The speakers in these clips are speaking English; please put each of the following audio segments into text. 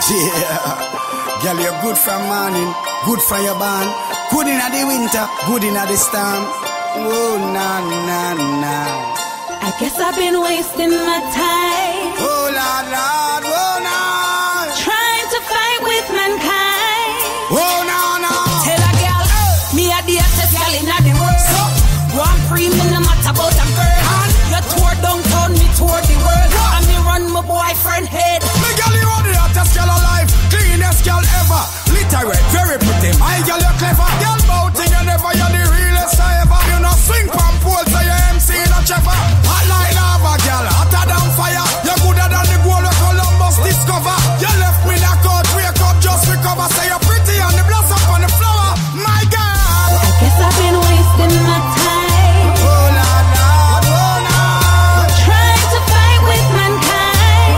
Yeah. Girl, you're good from morning, good from your band. Good in the winter, good in the storm. Oh, nah, nah, nah. I guess I've been wasting my time. Oh, Lord, Lord, oh, nah. Trying to fight with mankind. Oh, nah, nah. Tell a girl, me a the hottest girl in the world. So, Grand Prix, me no matter about a girl. And you tour downtown, me tour the world. And me run my boyfriend head. Me girl, you are the hottest girl alive. Cleanest girl ever. Literate, very pretty. My girl, you're clever. Girl, bouting you never, you're the realest I ever. You know, swing from pole, so you MC in a cheffer. Hot like lava, girl, hotter than fire. You're gooder than the gold of Columbus discover. You left me knock out, wake up, just recover. Say you're pretty and the blossom on the flower. My girl, I guess I've been wasting my time. Oh, Lord, Lord, oh, Lord. Trying to fight with mankind.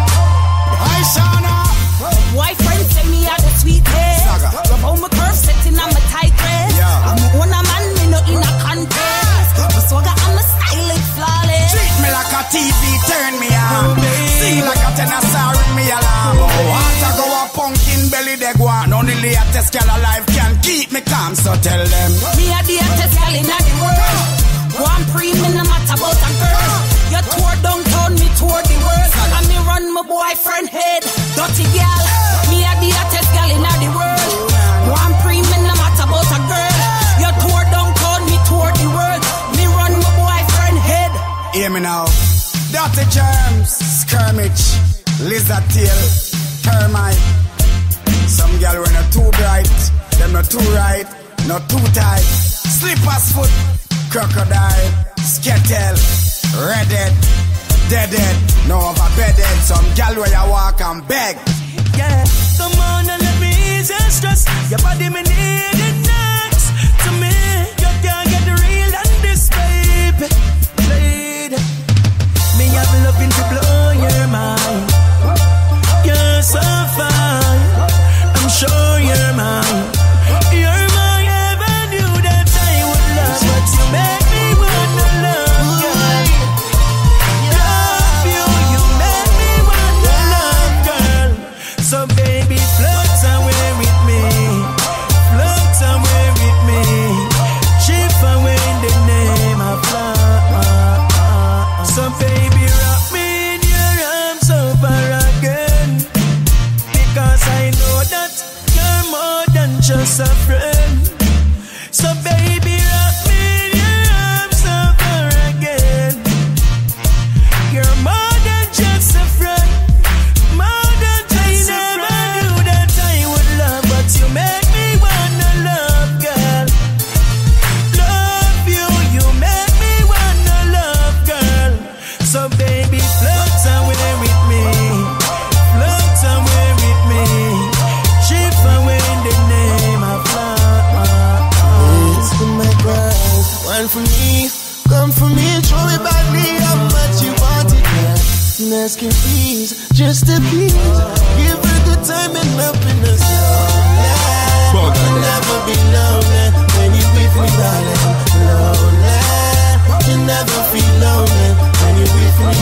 Hi, Shana. Boyfriend say me are the sweetest. Saga. Love how my curve setting on my tight dress. Yeah. I'm on a man, me no in a contest. My swagger and my style is flawless. Treat me like a TV, turn me on. See like a tenor star ring me alarm. Water go a pumpkin belly they go on. Only the hottest girl alive can keep me calm, so tell them. Me a the hottest girl in the world. Grand Prix, me no matter about a girl. You tour downtown, me tour the world. And me run my boyfriend head. Dirty girl, me a the hottest girl in the world. Grand Prix, me no matter about a girl. You tour downtown, me tour the world. Me run my boyfriend head. Hear me now. Dirty germs, skirmish, lizard tail, termite. Some girl were not too bright, them not too right, not too tight. Slippers foot, crocodile, skettle, redhead, deadhead, no overbedded. Some girl where you walk and beg. Yeah, come on and let me ease your stress. Your body me need it next. To me, you can't get the real on this, baby. Lady, me have loving to blow your mind. You're so fine, I'm sure you're mine. You're my avenue that I would love, but you make me wanna love, girl. Love you, you make me wanna love, girl. So baby, float somewhere with me, float somewhere with me. Chip away in the name of love. So baby, rock me in your arms over again, because I know that you're more than just a friend. So baby, rock me in your arms over again. You're more than just a friend, more than just a friend. I never knew that I would love, but you make me wanna love, girl. Love you, you make me wanna love, girl. So baby, float somewhere with me, float somewhere with me. Chip away in the name of love. It's for my girl, one for me, come for me, show me badly how much you want it, girl. And ask you please, just a please, give her good time and happiness. You'll never be lonely when you with me, darling. Lonely, you never feel lonely when you with me.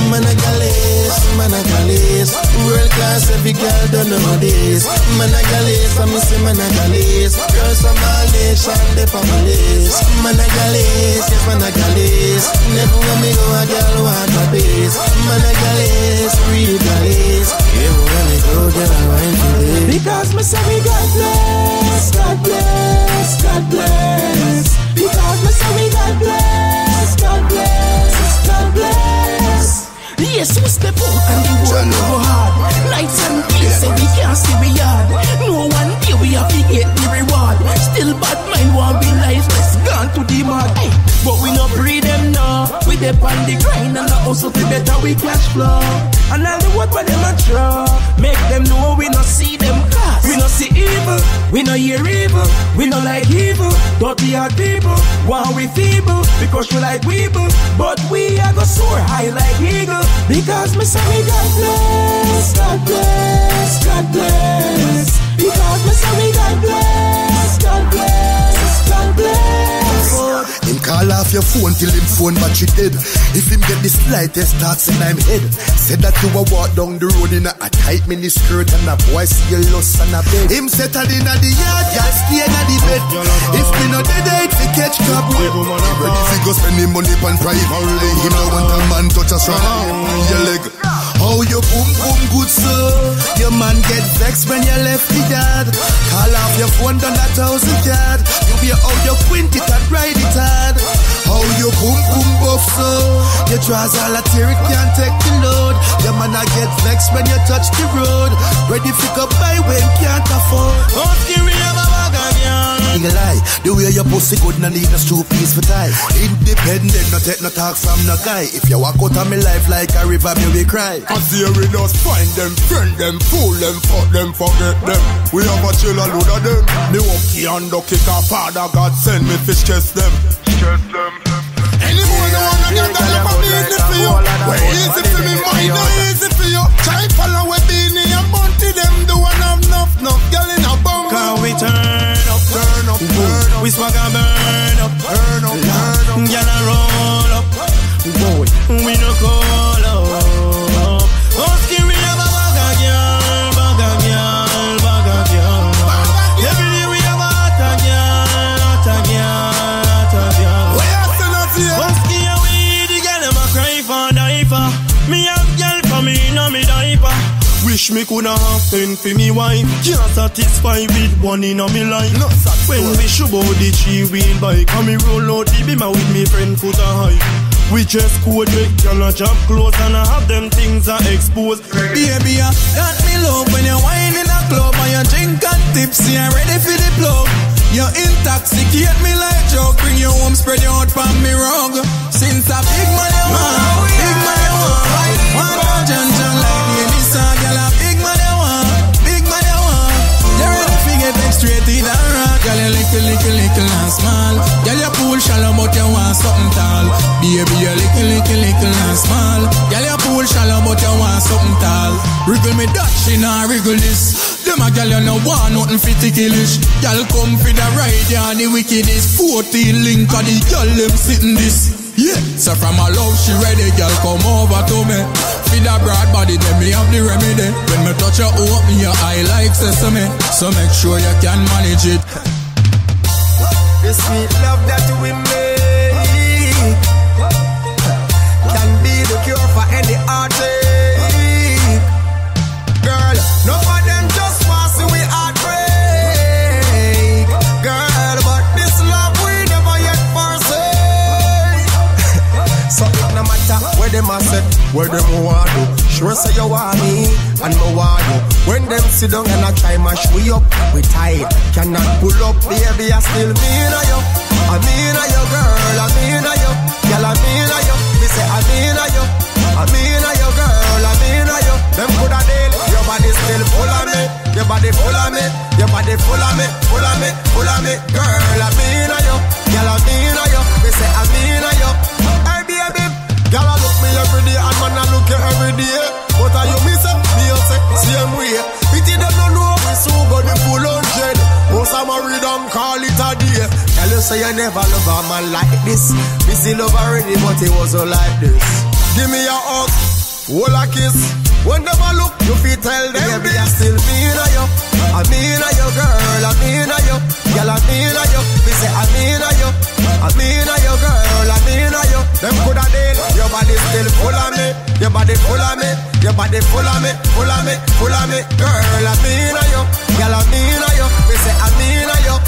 Managales, world class, every girl don't know this. Managales, I'm say Managales, girls from all nations, they families. Managales, yes Managales, never want me go a girl want a base. Managales, real gales, everywhere me go, girl I want to live. Because me say we God bless, God bless, God bless. Because me say we God bless, God bless, God bless. Yes, we step out and the world go hard. Nights and days say we can't see we yard. No one day we have to get the reward. Still bad mind want be lifeless, gone to the mud. Hey, but we no breed them now. We dep on the grind and the hustle to better we cash flow. And all the work where them a draw, make them know we no see them class. We no see evil, we no hear evil, we no like evil. Dirty hard people, want we feeble, because we like weeble. But we are go soar high like eagle. Because me say we God bless, God bless, God bless. Because me say we God bless, God bless, God bless. Him call off your phone till him phone battery dead. If him get the slightest thoughts in him head, said that you will walk down the road in a tight mini skirt and a boy see your lust and a bed. Him settled in the yard, y'all stay in the bed. If me no dead, I'd fi catch crab. Ready fi go spend him money on privately. Him no want a man touch us round your leg. How you boom boom good so? Your man get vexed when you left the yard. Call off your phone done 1,000 yard. You be how you quint it and ride it hard. How you boom boom buff so? Your draws all a tear it can't take the load. Your man a get vexed when you touch the road. Ready fi go buy when can't afford. Nigga lie, the way your pussy good no need no 2 piece for tie. Independent, no take no talk from no guy. If you walk out of me life like a river, me will cry. Cause here we just find them, friend them, fool them, fuck them, forget them. We have a chill a load of them. Me walkie and ducky cause Father God send me fish chest them. Anyone who wanna get that up a business for you. Well, easy for me, mine no easy for you. Try follow we beanie and bounty them. The one have enough girl in a bum. Cause we turn up, we swag and burn up, girl a roll up, we no call up. Husky we have a bag of girl. Every day we have a hot girl. Husky and we the girl them a cry for diaper. Me have girl for me no me diaper. Wish me coulda have 10 for me wife. Can't satisfy with one in a me life. When we show about the 3-wheel bike, and me roll out the beamer with me friend foot a high. We just code make y'all a job close and I have them things are exposed. Baby, that me love when you wine in a club and you drink and tipsy and ready for the plug. You intoxicate me like jug, bring you home, spread you out from me rug. Since a big man you want, big man you want. One John like me in this song, girl a big man you want, big man you want. You ready to get next straight in the rock, girl you little and small. Girl you pool shallow but you want something tall. Baby you little and small. Girl you pool shallow but you want something tall. Wriggle me that, she nah wriggle this. Them a girl you no want nothing fit to killish. Girl come for the ride ya and the wickedest 14 link of the girl them sitting this. Yeah, so from a love she ready, girl come over to me. Feed a broad body, then me have the remedy. When me touch your open your eye like sesame. So make sure you can manage it. The sweet love that we make can be the cure for any heartache. Girl, no for them just want to see we heartbreak. Girl, but this love we never yet forsake. So it no matter where them a set, where them want to. Sure say you want me, and me want you. When them sit down and I try mash we up, we tight. Cannot pull up, baby, I still mean a you. I mean a you, girl, I mean a you. Girl, I mean a you. Me say I mean a you. I mean a you, girl, I mean a you. Them coulda deal, your body still full of me. Your body full of me. Your body full of me, full of me, full of me. Girl, I mean a you. Girl, I mean a you. Me say I mean a you. Hey, baby, girl, I look me every day and man I look you every day. But are you miss up? Me you say same way. Pity them don't know we so got the full 100. Most I'm married and call it a day. Tell you say you never love a man like this. Me still love already but it wasn't like this. Give me a hug, hold a kiss. When them a look, you feel tell them baby I still mean a you. I mean a you, girl, I mean a you. Girl, I mean a you. Me say I mean a you. I mean a you, girl, I mean a you. Them coulda deal, your body still full of me. Your body full of me. Your body full of me, full of me, full of me. Girl, I mean a you. Girl, I mean a you. Me say I mean a you.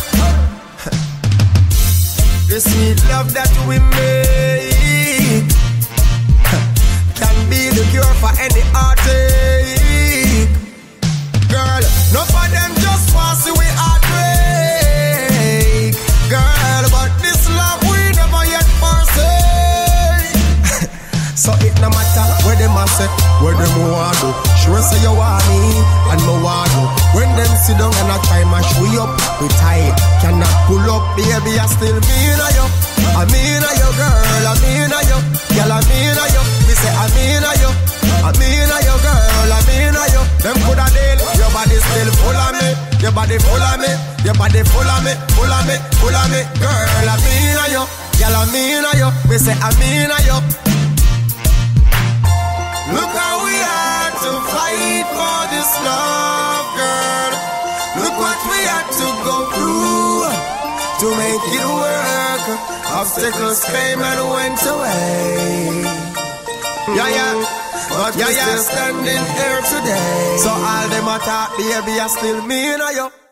The sweet love that we make can be the cure for any heartache. Girl, no for them just want to see we heartbreak. Girl, but this love we never yet forsake. So it no matter where them a say, where them want to. Sure say you want me, and me want you. When them sit down and I try mash we up, we tight. Cannot pull up, baby, I still mean a you. I mean a you, girl, I mean a you. Girl, I mean a you. Me say I mean a you. I mean a you, girl, I mean a you. Them coulda deal, your body still full of me. Your body full of me, your body full of me, full of me, full of me. Girl, I'm in on you, girl, I'm in on you. Me say I'm in on you. Look how we had to fight for this love, girl. Look what we had to go through to make it work. Obstacles came and went away. Yeah. But we're still standing here today. So all them attack, baby, I still mean on you.